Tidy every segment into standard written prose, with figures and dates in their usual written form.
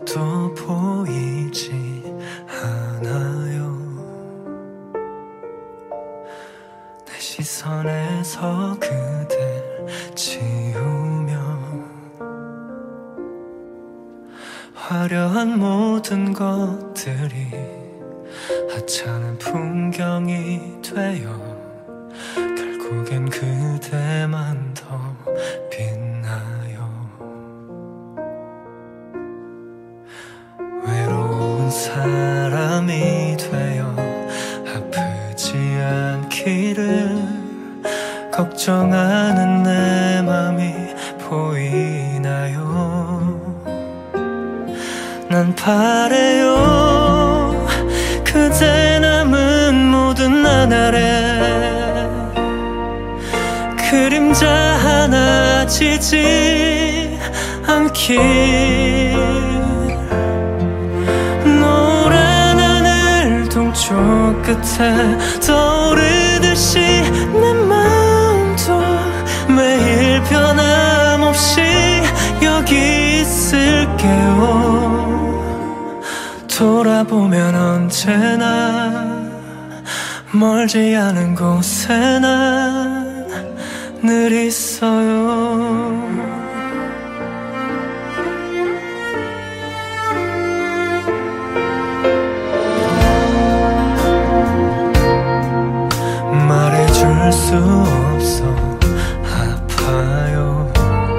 아무것도 보이지 않아요. 내 시선에서 그댈 지우며 화려한 모든 것들이 하찮은 풍경이 되어 결국엔 그대만 더 빛나요. 외로운 사람이 되어 아프지 않기를 걱정하는 내 맘이 보이나요? 난 바래요 그대 남은 모든 나날에 그림자 하나 지지 않길. 노란 하늘 동쪽 끝에 떠오르듯이 내 마음도 매일 변함없이 여기 있을게요. 돌아보면 언제나 멀지 않은 곳에 난 늘 있어요. 말해줄 수 없어 아파요.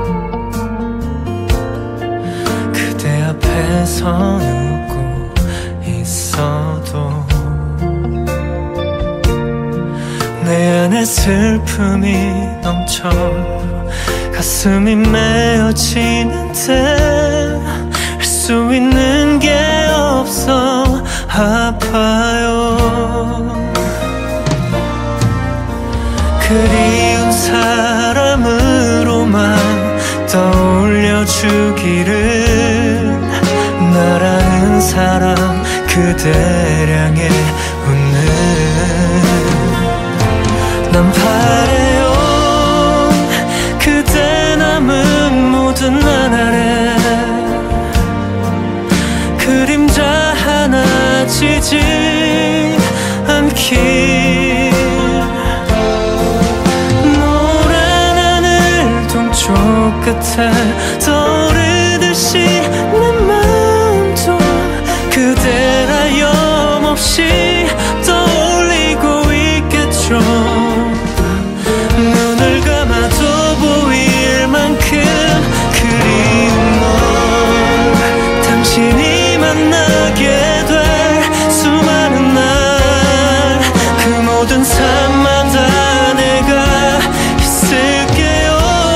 그대 앞에서 웃고 있어도 내 안에 슬픔이 넘쳐 가슴이 메어지는데 할 수 있는 게 없어 아파요. 그리운 사람으로만 떠올려주기를. 나라는 사람 그댈 향해 웃는. 난 바래요 그대 남은 모든 나날에 그림자 하나 지지 않길. 노란 하늘 동쪽 끝에 떠오르듯이 내 마음도 그댈 하염없이 떠올리고 있겠죠. 눈을 감아도 보일 만큼 그리운 널 당신이 만나게 될 수많은 날 그 모든 삶마다 내가 있을게요.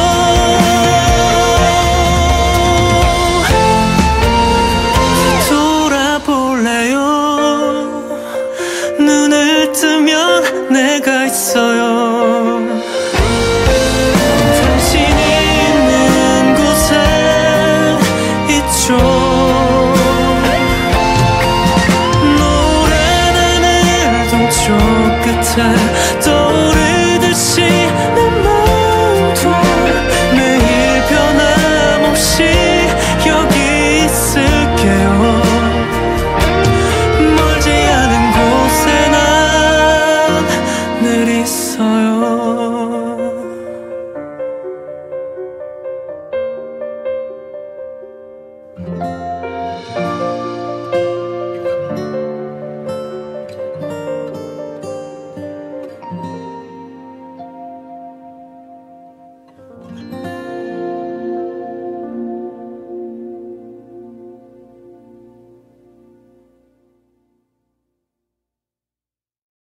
돌아볼래요. 눈을 뜨면 내가 있어요. 당신이 있는 곳에 있죠. 노란 하늘 동쪽 끝에 떠오르듯이